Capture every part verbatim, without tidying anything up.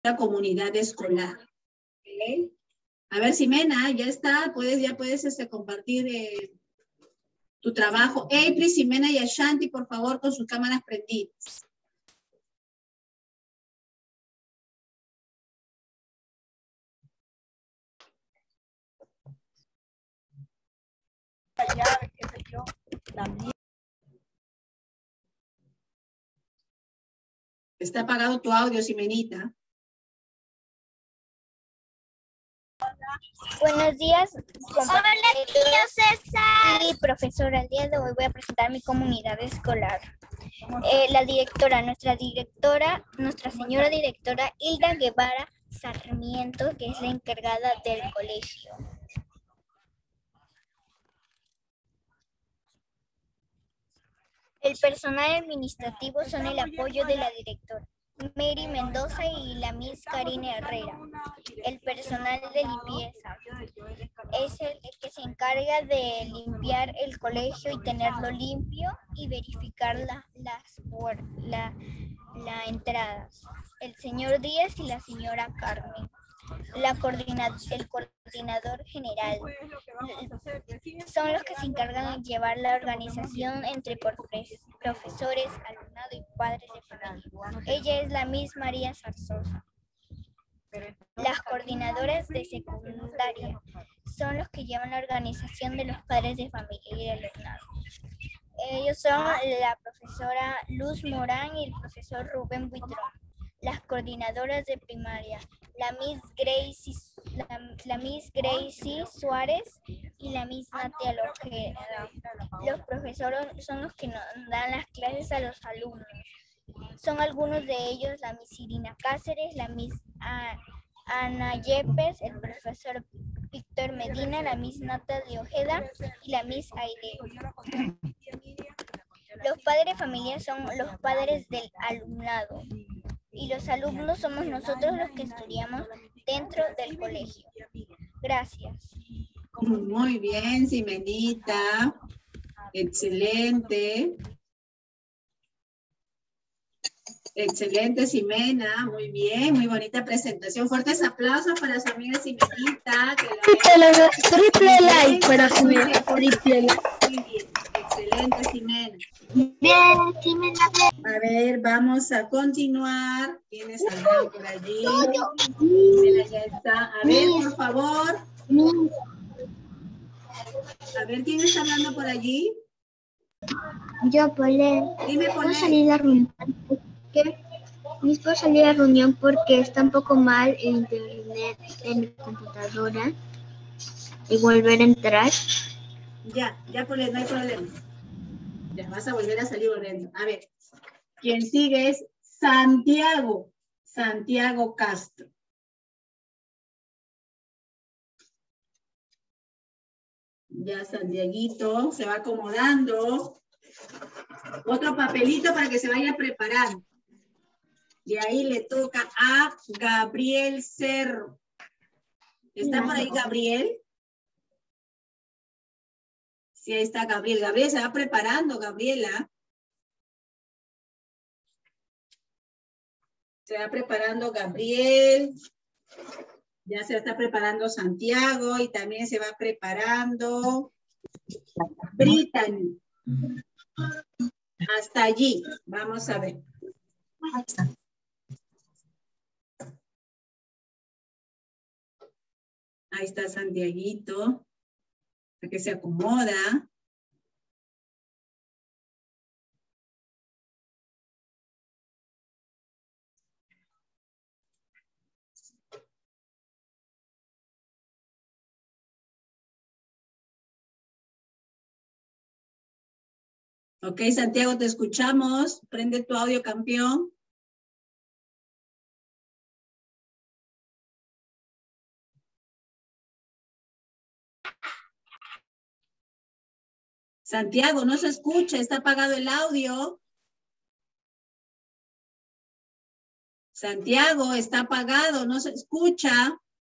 la comunidad escolar. ¿Okay? A ver, Ximena, ya está, puedes, ya puedes este, compartir eh, tu trabajo. April, Ximena y Ashanti, por favor, con sus cámaras prendidas. Está apagado tu audio, Ximenita. Buenos días, hola tío César y profesora. El día de hoy voy a presentar mi comunidad escolar. Eh, la directora, nuestra directora, nuestra señora directora Hilda Guevara Sarmiento, que es la encargada del colegio. El personal administrativo son el apoyo de la directora Mary Mendoza y la Miss Karina Herrera. El personal de limpieza es el que se encarga de limpiar el colegio y tenerlo limpio y verificar la, las la, la entradas. El señor Díaz y la señora Carmen. La coordina, el coordinador general son los que se encargan de llevar la organización entre profesores, alumnado y padres de familia. Ella es la Miss María Zarzosa. Las coordinadoras de secundaria son los que llevan la organización de los padres de familia y el alumnado. Ellos son la profesora Luz Morán y el profesor Rubén Buitrón. Las coordinadoras de primaria, la Miss Gracie, la, la Miss Gracie Suárez y la Miss Natia Lojeda. Los profesores son los que nos dan las clases a los alumnos. Son algunos de ellos la Miss Irina Cáceres, la Miss Ana Yepes, el profesor Víctor Medina, la Miss Natalia Ojeda y la Miss Aide. Los padres de familia son los padres del alumnado. Y los alumnos somos nosotros los que estudiamos dentro del colegio. Gracias. Muy bien, Ximenita. Excelente. Excelente, Ximena. Muy bien, muy bonita presentación. Fuertes aplausos para su amiga Ximenita. Que la... Triple like para Ximena. Triple like. Muy bien. Excelente, Ximena. Bien, Ximena. A ver, vamos a continuar. ¿Quiénes andan por allí? Ximena ya está. A ver, por favor. A ver, ¿quién está hablando por allí? Yo, Polé. Dime, Polé. ¿Puedo salir a la reunión? ¿Qué? ¿Me puedo salir a la reunión porque está un poco mal el internet en mi computadora y volver a entrar? Ya, ya, Polé, no hay problema. Ya vas a volver a salir volviendo. A ver, quien sigue es Santiago. Santiago Castro. Ya Santiaguito se va acomodando. Otro papelito para que se vaya preparando. Y ahí le toca a Gabriel Cerro. ¿Está por ahí Gabriel? Sí, ahí está Gabriel. Gabriel se va preparando, Gabriela. Se va preparando Gabriel. Ya se está preparando Santiago y también se va preparando Brittany. Hasta allí. Vamos a ver. Ahí está Santiaguito. Para que se acomoda. Ok, Santiago, te escuchamos. Prende tu audio, campeón. Santiago, no se escucha, está apagado el audio. Santiago, está apagado, no se escucha.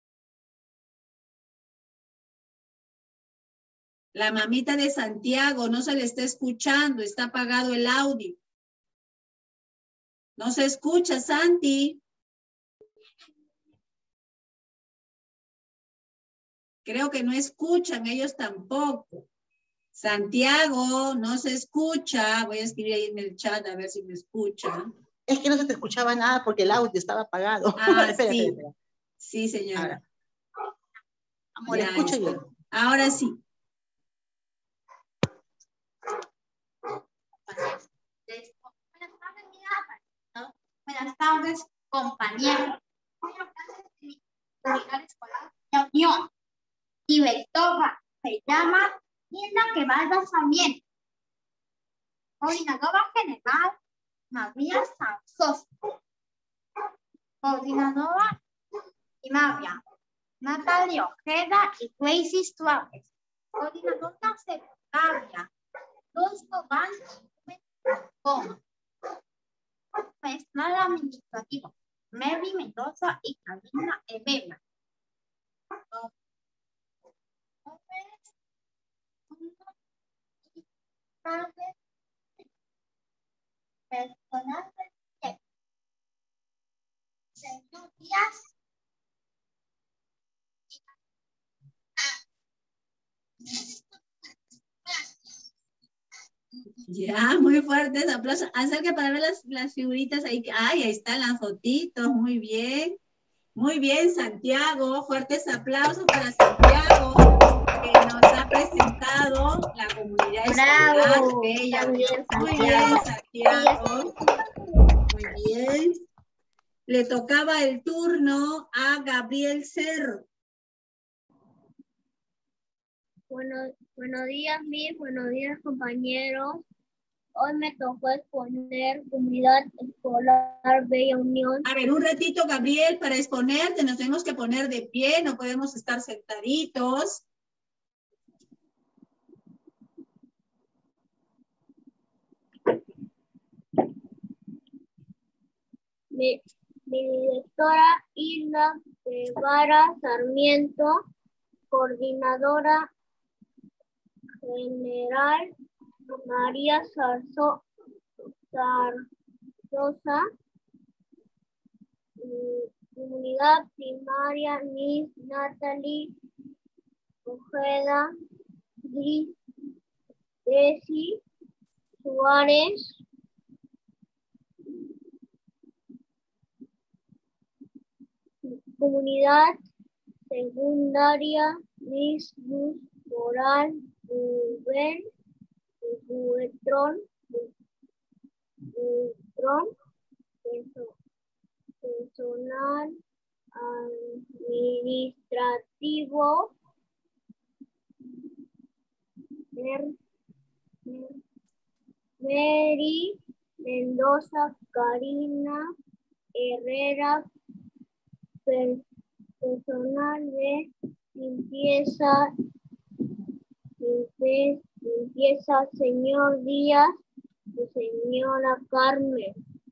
La mamita de Santiago no se le está escuchando, está apagado el audio. No se escucha, Santi. Creo que no escuchan, ellos tampoco. Santiago, no se escucha. Voy a escribir ahí en el chat a ver si me escucha. Es que no se te escuchaba nada porque el audio estaba apagado. Ah, espera, sí. espera, espera. Sí, señora. Ahora. Amor, Ya escucho está. bien. Ahora sí. Buenas tardes, compañeros. Soy la clase de unidad escolar de Unión. Directora se llama Linda Quevalda Sarmiento. Coordinadora general María Santos. Coordinadora primaria Natalia Ojeda y Gracie Suárez. Coordinadora secundaria Luz Cobán con personal administrativo Mary Mendoza y Karina Evera. Personal de Señor Díaz. Ya, muy fuertes aplausos. Acerca para ver las, las figuritas ahí. Ay, ahí están las fotitos. Muy bien. Muy bien, Santiago. Fuertes aplausos para Santiago, que nos ha presentado la comunidad escolar. Bravo. Bella. Está bien, Muy bien, Santiago. Muy bien. Le tocaba el turno a Gabriel Cerro. Bueno, buenos días, mis, buenos días, compañeros. Hoy me tocó exponer Comunidad Escolar Bella Unión. A ver, un ratito, Gabriel, para exponerte, nos tenemos que poner de pie, no podemos estar sentaditos. Mi, mi directora Hilda Guevara Sarmiento, coordinadora general María Zarzo, Zarzosa, comunidad primaria Miss Natalie Ojeda, Gracie Suárez, comunidad secundaria Miss Luz Moral Rubén Buitrón, Buitrón, personal administrativo Mary Mendoza, Karina Herrera, personal de limpieza, limpieza, señor Díaz y señora Carmen.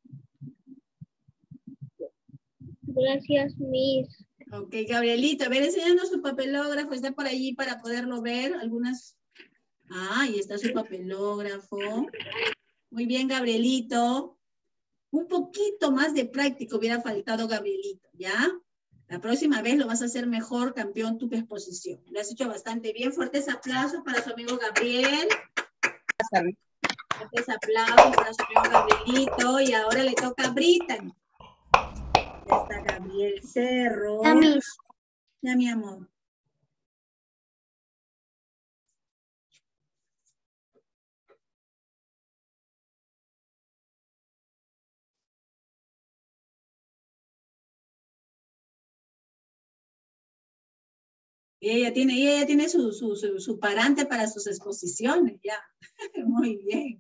Gracias, Miss. Ok, Gabrielito, a ver, enséñanos su papelógrafo, está por allí para poderlo ver, algunas... Ah, ahí está su papelógrafo. Muy bien, Gabrielito. Un poquito más de práctico hubiera faltado, Gabrielito, ¿ya? La próxima vez lo vas a hacer mejor, campeón, tu exposición. Lo has hecho bastante bien. Fuertes aplausos para su amigo Gabriel. Fuertes aplausos para su amigo Gabrielito. Y ahora le toca a Brittany. Ya está Gabriel Cerro. Ya, Miss. Ya, mi amor. Y ella tiene, y ella tiene su, su, su, su parante para sus exposiciones, ya. Muy bien.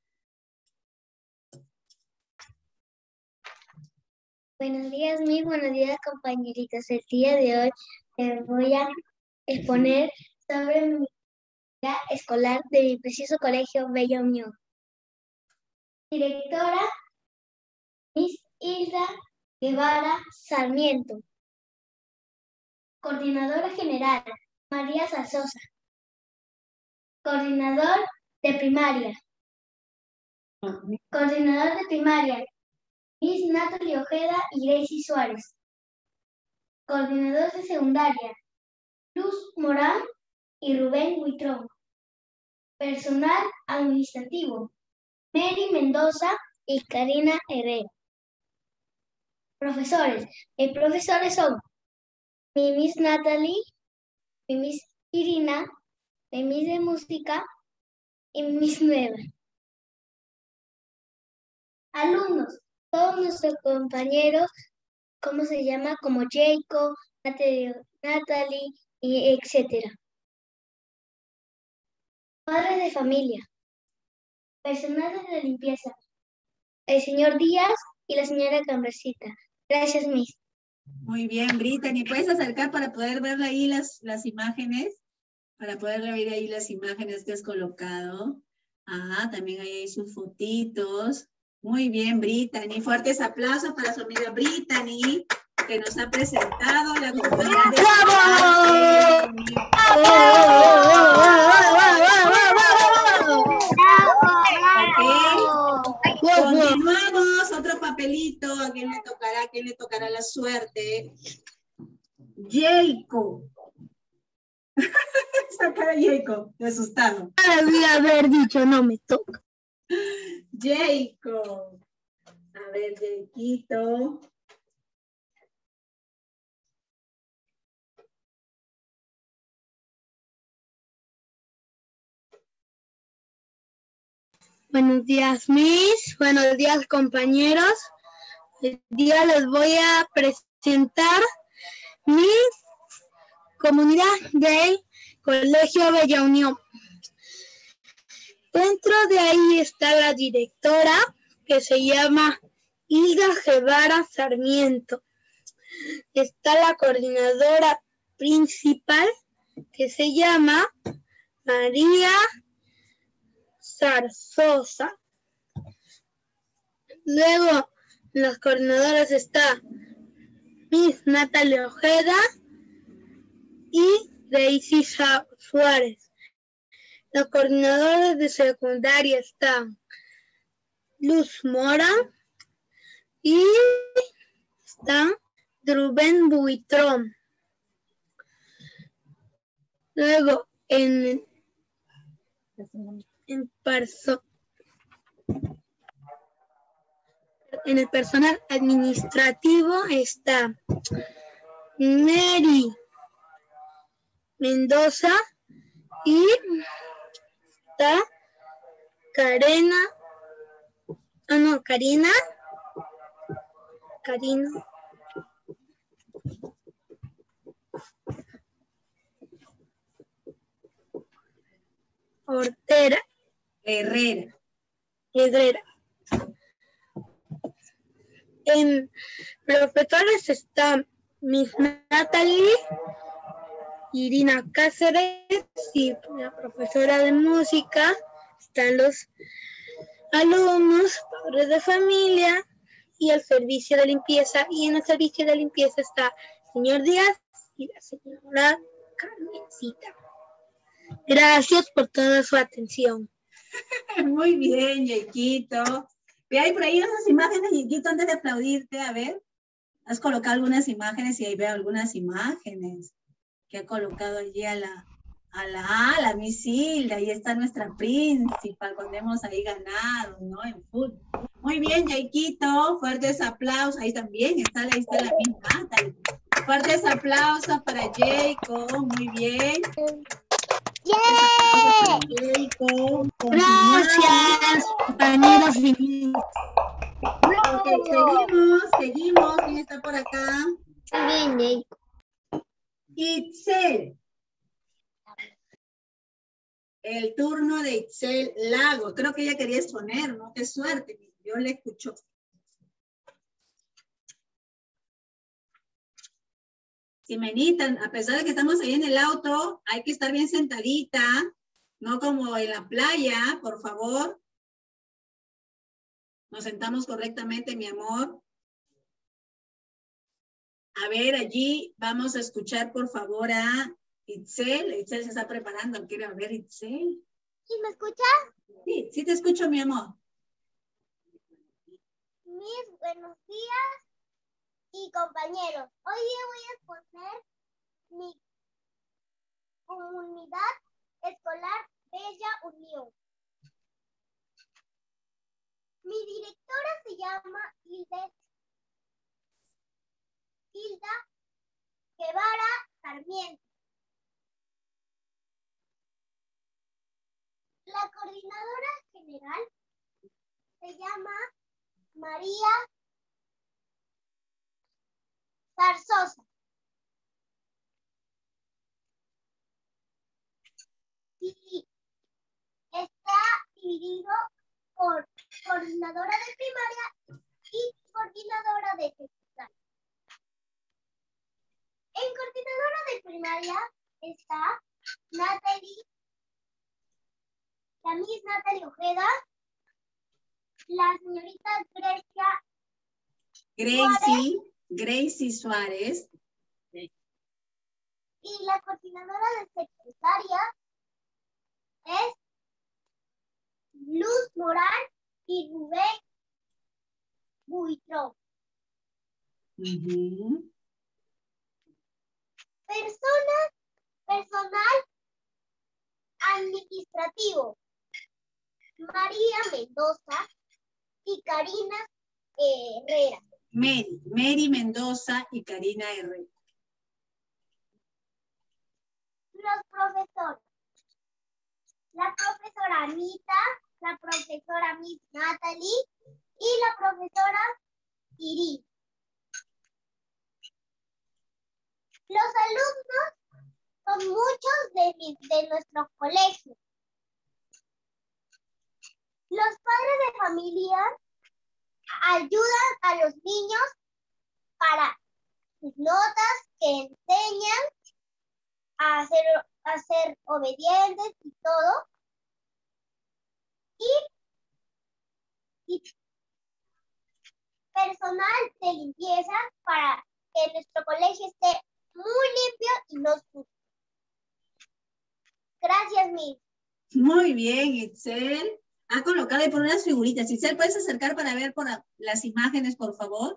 Buenos días, mis, buenos días, compañeritos. El día de hoy les voy a exponer sobre mi vida escolar de mi precioso colegio Bella Unión. Directora, Miss Hilda Guevara Sarmiento. Coordinadora general, María Zarzosa. Coordinador de primaria. Coordinador de primaria, Miss Natalie Ojeda y Gracie Suárez. Coordinadores de secundaria, Luz Morán y Rubén Huitrón. Personal administrativo, Mary Mendoza y Karina Herrera. Profesores, los profesores son mi Miss Natalie, mi Miss Irina, mi Miss de música y mi Miss Nueva. Alumnos, todos nuestros compañeros, ¿cómo se llama? Como Jacob, Natalie, Natalie y etcétera. Padres de familia, personal de limpieza, el señor Díaz y la señora Cambrecita. Gracias, Miss. Muy bien, Brittany. ¿Puedes acercar para poder ver ahí las, las imágenes? Para poder ver ahí las imágenes que has colocado. Ajá, también hay ahí sus fotitos. Muy bien, Brittany. Fuertes aplausos para su amiga Brittany, que nos ha presentado la compañía de... Okay. Continuamos, otro papelito. ¿A quién le tocará? ¿A quién le tocará la suerte? Jacob. Esa cara de Jacob, de asustado. Debía haber dicho, no me toca. Jacob. A ver, Jaquito. Buenos días, Miss. Buenos días, compañeros. Hoy día les voy a presentar mi comunidad del Colegio Bella Unión. Dentro de ahí está la directora, que se llama Hilda Guevara Sarmiento. Está la coordinadora principal, que se llama María Zarzosa. Luego, los coordinadores está Miss Natalia Ojeda y Daisy Suárez. Los coordinadores de secundaria están Luz Mora y están Rubén Buitrón. Luego, en En, perso en el personal administrativo está Mary Mendoza y está Karina, ah no, Karina, Karina, Ortera. Herrera. Herrera. En profesores están Miss Natalie, Irina Cáceres y la profesora de música. Están los alumnos, padres de familia y el servicio de limpieza. Y en el servicio de limpieza está el señor Díaz y la señora Carmencita. Gracias por toda su atención. Muy bien, Yaquito. Ve ahí por ahí unas imágenes, Yaquito, antes de aplaudirte, a ver. Has colocado algunas imágenes y ahí veo algunas imágenes que ha colocado allí a la, a la, a la Miss Hilda. Ahí está nuestra principal, cuando hemos ahí ganado, ¿no? En fútbol. Muy bien, Yaquito. Fuertes aplausos. Ahí también está, ahí está la misma. Fuertes aplausos para Jacob. Muy bien. Yeah. Gracias, compañeros. Ok, seguimos, seguimos. ¿Quién está por acá? Bien, Jacob. Itzel. El turno de Itzel Lago. Creo que ella quería exponer, ¿no? Qué suerte. Yo le escucho. Simenita, a pesar de que estamos ahí en el auto, hay que estar bien sentadita, no como en la playa, por favor. Nos sentamos correctamente, mi amor. A ver, allí vamos a escuchar, por favor, a Itzel. Itzel se está preparando. Quiero ver, Itzel. ¿Sí me escucha? Sí, sí te escucho, mi amor. Mis buenos días y compañeros. Hoy día voy a exponer Comunidad Escolar Bella Unión. Mi directora se llama Hilda, Hilda Guevara Sarmiento. La coordinadora general se llama María Zarzosa. Y está dividido por coordinadora de primaria y coordinadora de secundaria. En coordinadora de primaria está Natalie, la Miss Natalie Ojeda, la señorita Grecia Gracie, Gracie Suárez. y la coordinadora de secundaria es Luz Morán y Rubén Buitrón. Uh-huh. Personas, personal administrativo, María Mendoza y Karina Herrera. Mary, Mary Mendoza y Karina Herrera. Los profesores. La profesora Anita, la profesora Miss Natalie y la profesora Irina. Los alumnos son muchos de, mi, de nuestro colegio. Los padres de familia ayudan a los niños para sus notas, que enseñan a ser, a ser obedientes y todo. Y, y personal de limpieza para que nuestro colegio esté muy limpio y no sucio. Gracias, Miss. Muy bien, Itzel. Ha colocado y por unas figuritas. Itzel, ¿puedes acercar para ver por las imágenes, por favor?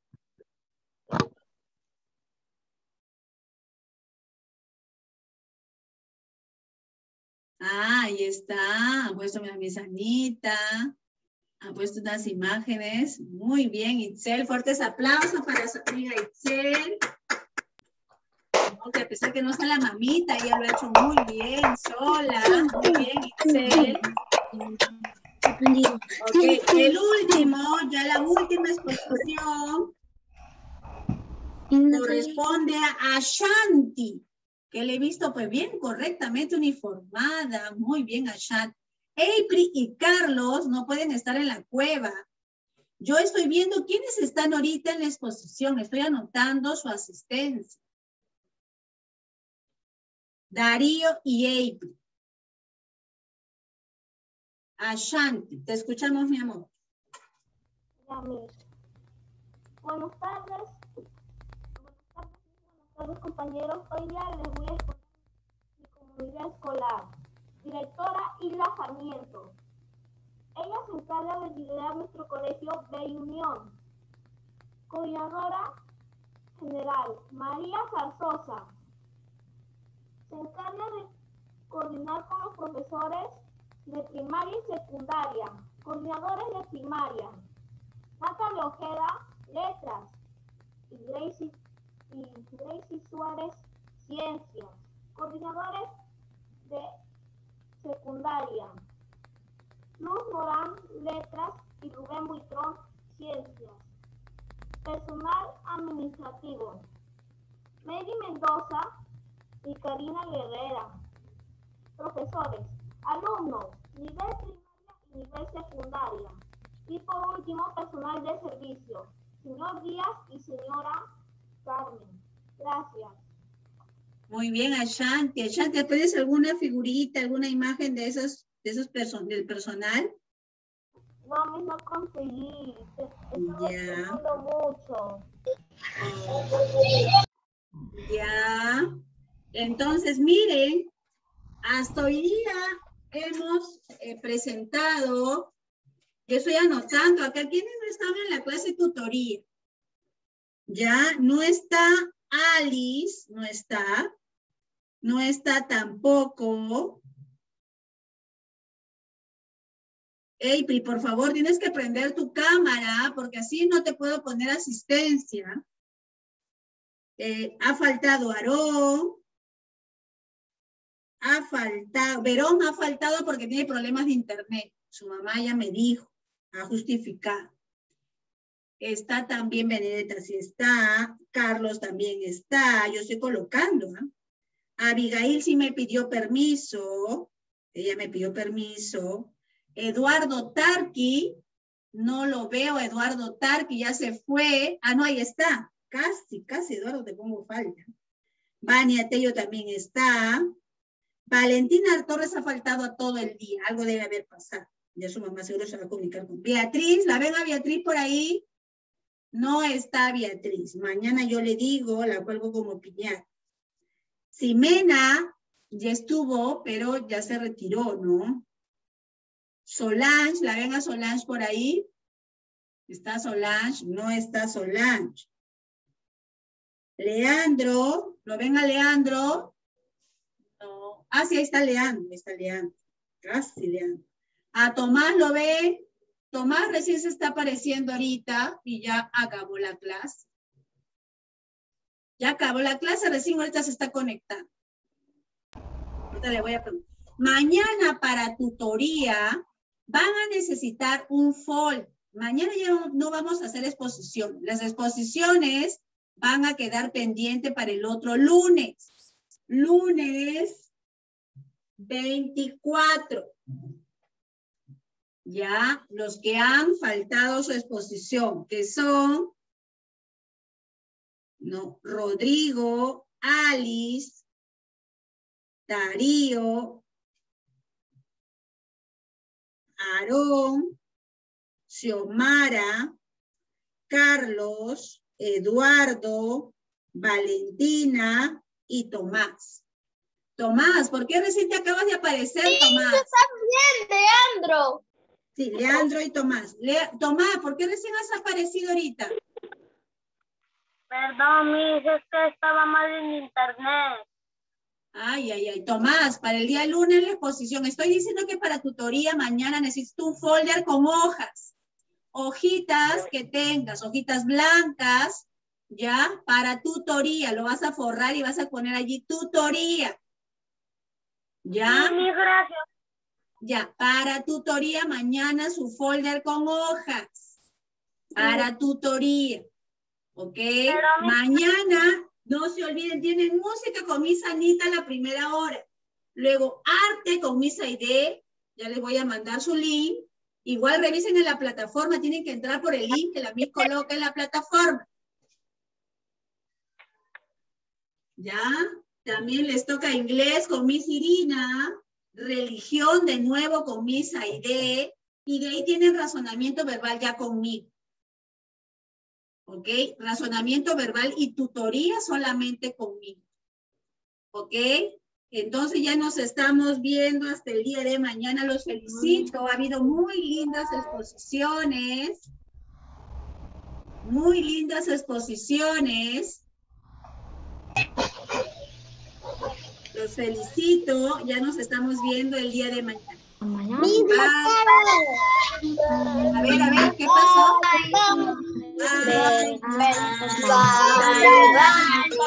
Ah, ahí está. Ha puesto mi Anita. Ha puesto unas imágenes. Muy bien, Itzel. Fuertes aplausos para su amiga Itzel. Que a pesar que no está la mamita, ella lo ha hecho muy bien, sola. Muy bien, Itzel. Okay. El último, ya la última exposición, corresponde a Ashanti, que le he visto pues bien correctamente uniformada. Muy bien, Ashanti. April y Carlos no pueden estar en la cueva. Yo estoy viendo quiénes están ahorita en la exposición. Estoy anotando su asistencia. Darío y April. Ashanti, te escuchamos, mi amor. Buenas tardes. Buenas tardes, buenas tardes, compañeros. Hoy día les voy a exponer mi comunidad escolar. Directora Hilda Sarmiento. Ella se encarga de liderar nuestro colegio Bella Unión. Coordinadora general María Zarzosa. Se encarga de coordinar con los profesores de primaria y secundaria, coordinadores de primaria, Natalia Ojeda, letras, y Gracie, y Gracie Suárez, ciencias, coordinadores de secundaria, Luz Morán, letras, y Rubén Buitrón, ciencias, personal administrativo, Mary Mendoza y Karina Herrera, profesores, alumnos, nivel primaria y nivel secundaria. Y por último, personal de servicio, señor Díaz y señora Carmen. Gracias. Muy bien, Ashanti. Ashanti, ¿puedes alguna figurita, alguna imagen de esos, de esos person del personal? No, me no conseguí. Estaba Ya. esperando mucho. Ya. Entonces, miren, hasta hoy día hemos eh, presentado, yo estoy anotando acá, ¿quiénes no estaban en la clase de tutoría? Ya, no está Alice, no está. No está tampoco. April, por favor, tienes que prender tu cámara porque así no te puedo poner asistencia. Eh, ha faltado Aarón. Ha faltado, Verón ha faltado porque tiene problemas de internet. Su mamá ya me dijo, ha justificado. Está también Benedetta, sí está. Carlos también está. Yo estoy colocando. ¿eh? Abigail sí me pidió permiso. Ella me pidió permiso. Eduardo Tarqui, no lo veo. Eduardo Tarqui ya se fue. Ah, no, ahí está. Casi, casi, Eduardo, te pongo falta. Vania Tello también está. Valentina Torres ha faltado a todo el día. Algo debe haber pasado. Ya su mamá seguro se va a comunicar con Beatriz. ¿La ven a Beatriz por ahí? No está Beatriz. Mañana yo le digo, la cuelgo como piñata. Ximena ya estuvo, pero ya se retiró, ¿no? Solange, ¿la ven a Solange por ahí? ¿Está Solange? No está Solange. Leandro, ¿lo ven a Leandro? No. Ah, sí, ahí está Leandro, ahí está Leandro. Casi Leandro. A Tomás, ¿lo ven? Tomás recién se está apareciendo ahorita y ya acabó la clase. Ya acabó la clase, recién ahorita se está conectando. Ahorita le voy a preguntar. Mañana para tutoría van a necesitar un folder. Mañana ya no, no vamos a hacer exposición. Las exposiciones van a quedar pendientes para el otro lunes. Lunes veinticuatro. Ya, los que han faltado su exposición, que son, no, Rodrigo, Alice, Darío, Aarón, Xiomara, Carlos, Eduardo, Valentina y Tomás. Tomás, ¿por qué recién te acabas de aparecer, sí, Tomás? Yo también, Leandro. Sí, Leandro y Tomás. Le Tomás, ¿por qué recién has aparecido ahorita? Perdón, mi hija, es que estaba mal en internet. Ay, ay, ay. Tomás, para el día lunes la exposición. Estoy diciendo que para tutoría mañana necesito un folder con hojas. Hojitas que tengas, hojitas blancas, ¿ya? Para tutoría. Lo vas a forrar y vas a poner allí tutoría. ¿Ya? Sí, gracias. Ya, para tutoría mañana su folder con hojas. Para tutoría. ¿Ok? Pero mañana, no se olviden, tienen música con Miss Anita a la primera hora. Luego arte con Miss Aide. Ya les voy a mandar su link. Igual revisen en la plataforma, tienen que entrar por el link que la Miss coloca en la plataforma. ¿Ya? También les toca inglés con Miss Irina. Religión de nuevo con Miss Aide, y de ahí tienen razonamiento verbal ya conmigo. ¿Ok? Razonamiento verbal y tutoría solamente conmigo. ¿Ok? Entonces ya nos estamos viendo hasta el día de mañana. Los felicito. Ha habido muy lindas exposiciones. Muy lindas exposiciones. Los felicito. Ya nos estamos viendo el día de mañana. Bye. A ver, a ver, ¿qué pasó? Bye. Bye. Bye. Bye. Bye.